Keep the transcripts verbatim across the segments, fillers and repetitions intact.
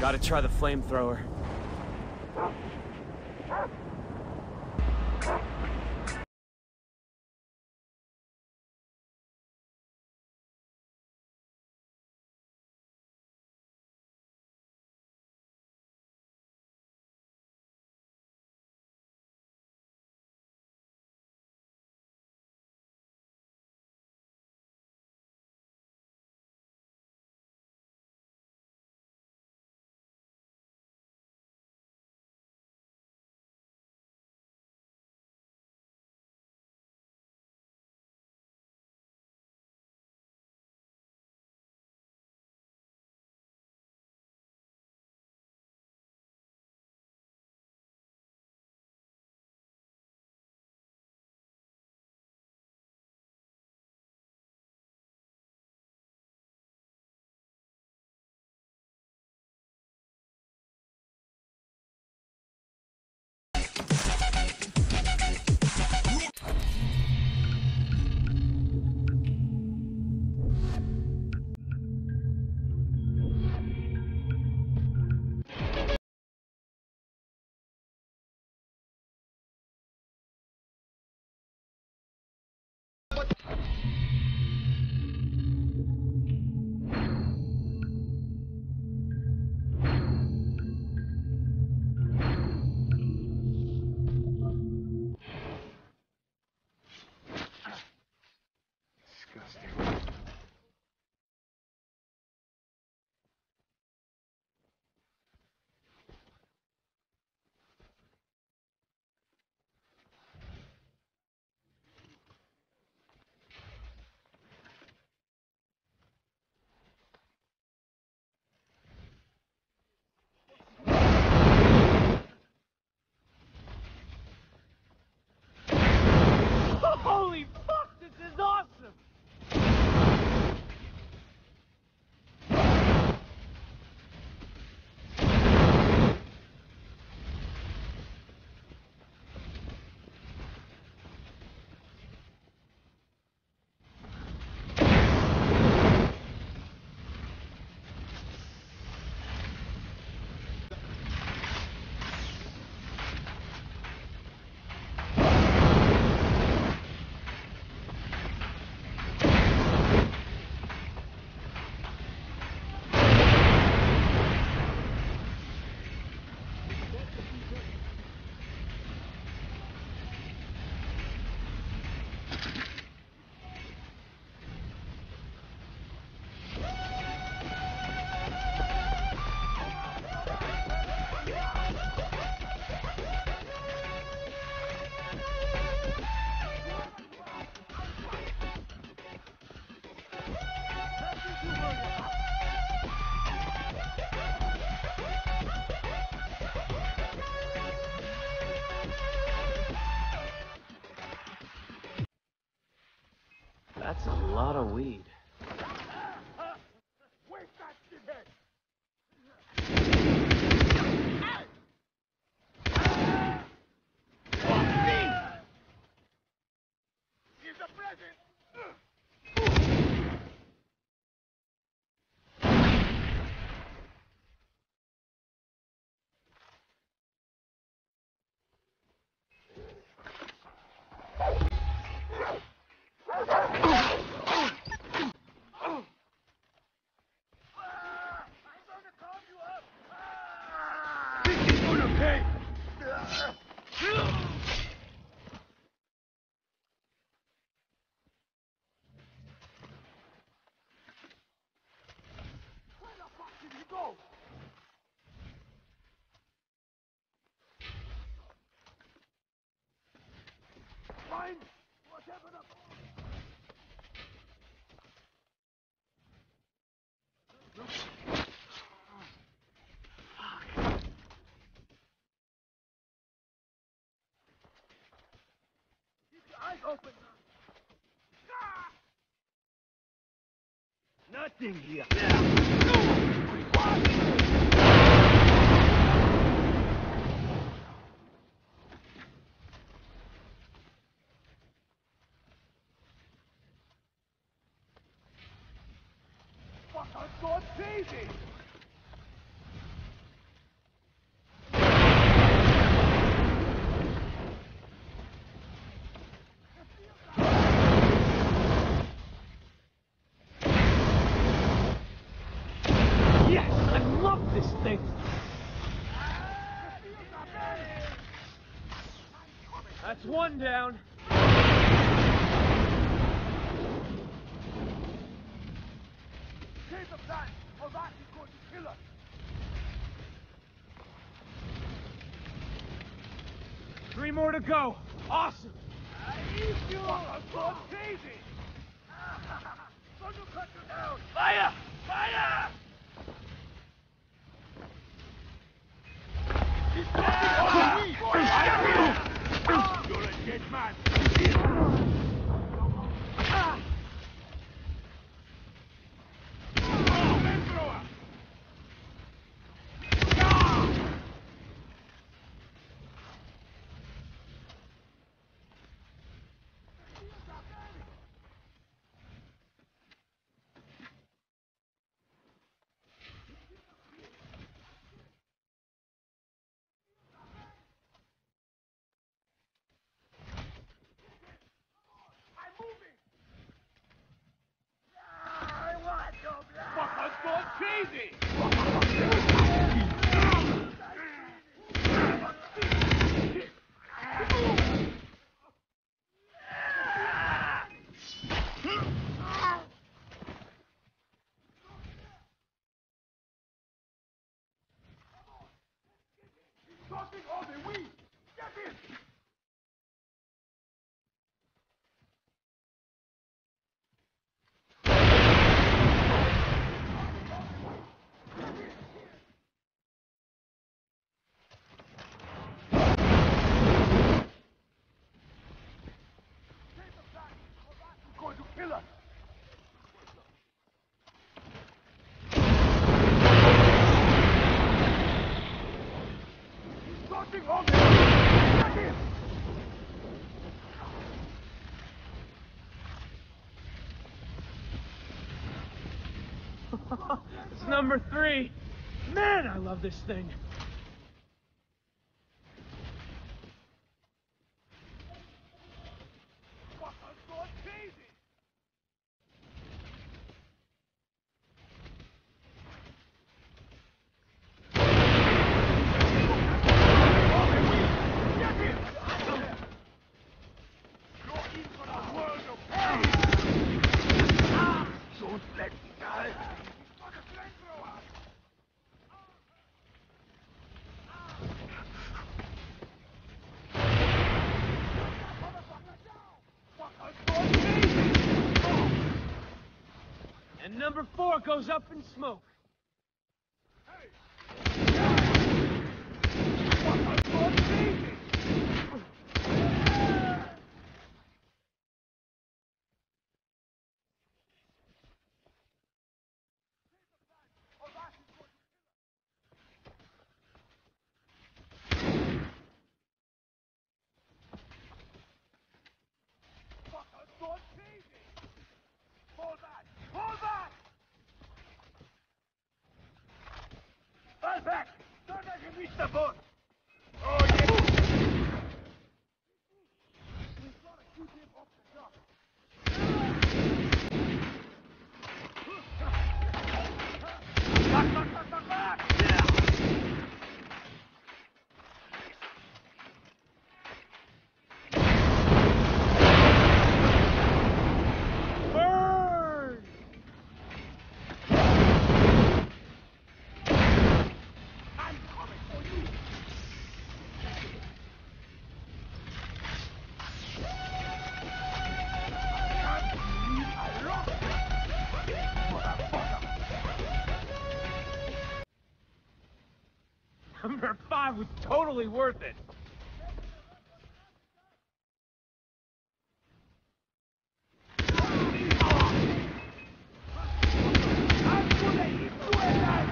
Gotta try the flamethrower. Holy fuck, this is awesome! That's a lot of weed. Where's that shithead? Here's a present! Fine! Whatever the... Keep your eyes open! Nothing here! Fuck, I'm going crazy! one down. Change the plan, or that is going to kill us. Three more to go. Awesome. You are so crazy. Going to cut you down. Fire! Fire! He's talking over me. You're a dead man. Flamethrower. Fucker's gone crazy! Talking all the way! Get in! Going to kill us! Starting on the Get him! It's number three. Man, I love this thing. Fucker's gone crazy! Get him! You're in for the world of pain! Don't let me die! He's got a flamethrower! Fucker's gone crazy! And number four goes up in smoke. Fucker's gone crazy! Fucker's gone crazy! Hold back! Hold back! Fall back! Don't let him reach the boat! Oh, yeah! We've got to keep him off the dock. Back, back, back, back, back! Burn! I'm coming for you! Can't believe I lost it! Motherfucker! Number five was totally worth it. I'm gonna eat you alive!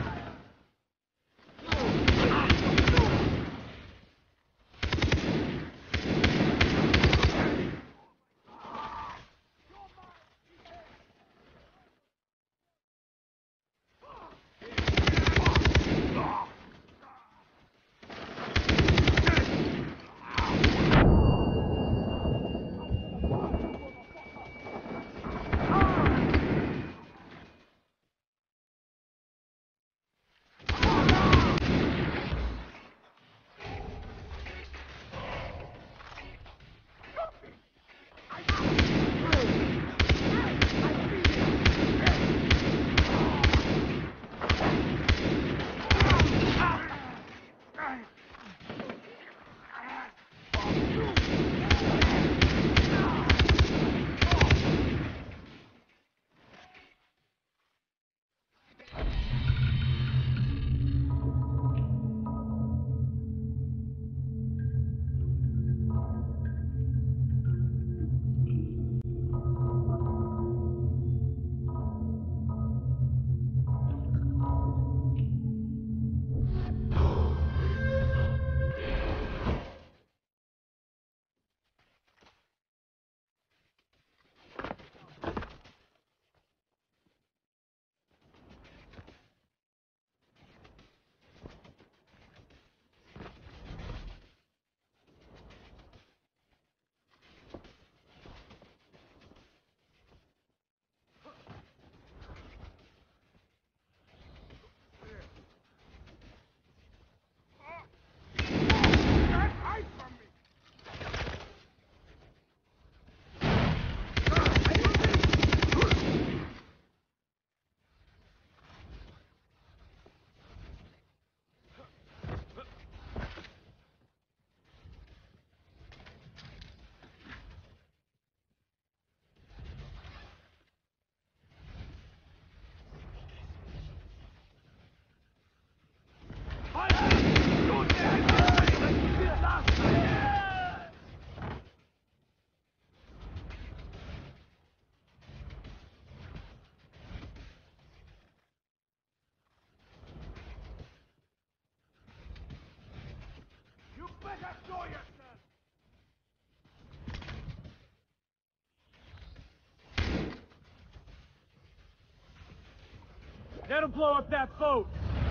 That'll blow up that boat.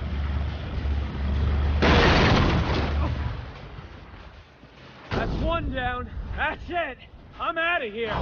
That's one down. That's it. I'm out of here.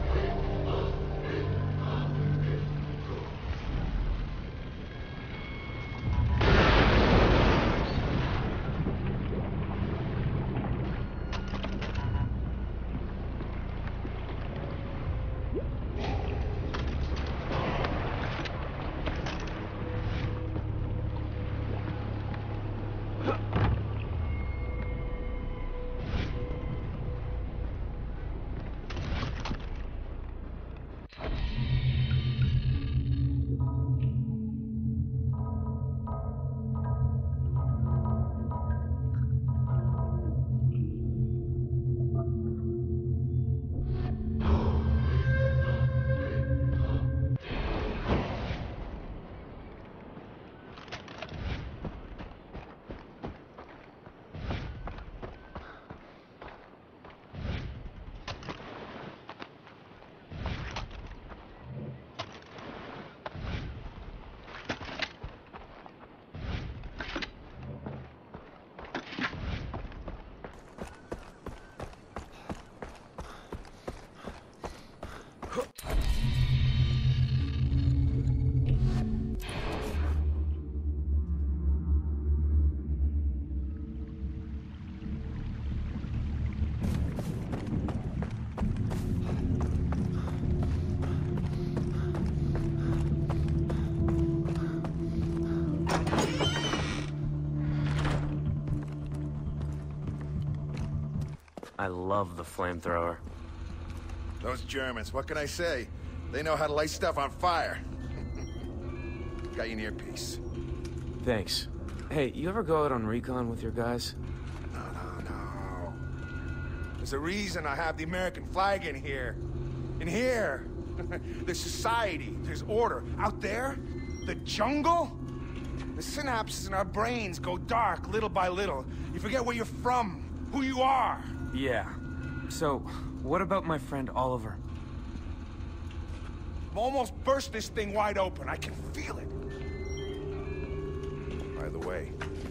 I love the flamethrower. Those Germans, what can I say? They know how to light stuff on fire. Got you an earpiece. Thanks. Hey, you ever go out on recon with your guys? No, no, no. There's a reason I have the American flag in here. In here, there's society, there's order. Out there, the jungle, the synapses in our brains go dark little by little. You forget where you're from, who you are. Yeah. So, what about my friend Oliver? I've almost burst this thing wide open. I can feel it. By the way,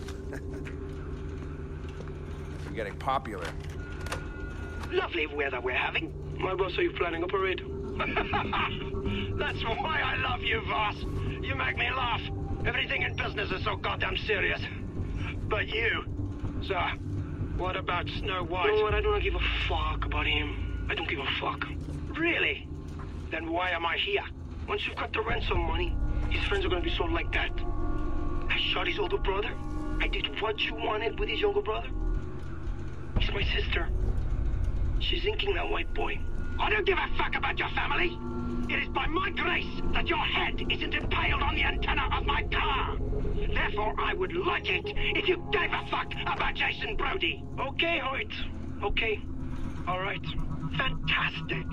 you're getting popular. Lovely weather we're having. My boss, are you planning a parade? That's why I love you, Voss. You make me laugh. Everything in business is so goddamn serious. But you, sir, what about Snow White? You know what? I don't give a fuck about him. I don't give a fuck. Really? Then why am I here? Once you've got the ransom money, his friends are gonna be sort of like that. I shot his older brother. I did what you wanted with his younger brother. He's my sister. She's inking that white boy. I don't give a fuck about your family. It is by my grace that your head isn't impaled on the antenna of my car. Therefore, I would like it if you gave a fuck about Jason Brody. Okay, Hoyt. Okay. All right. Fantastic.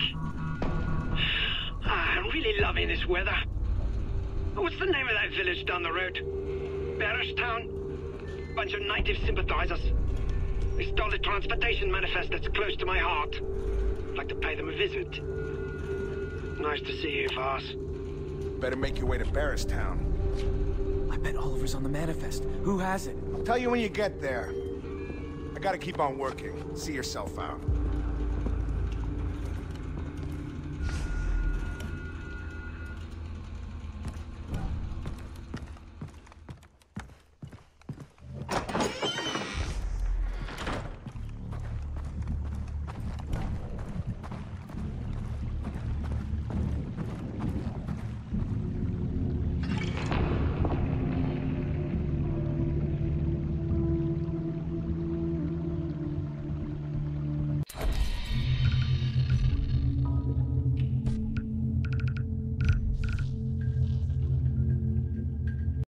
Ah, I'm really loving this weather. What's the name of that village down the road? Barristown? Bunch of native sympathizers. They stole the transportation manifest that's close to my heart. I'd like to pay them a visit. Nice to see you, Voss. Better make your way to Barristown. I bet Oliver's on the manifest. Who has it? I'll tell you when you get there. I gotta keep on working. See yourself out.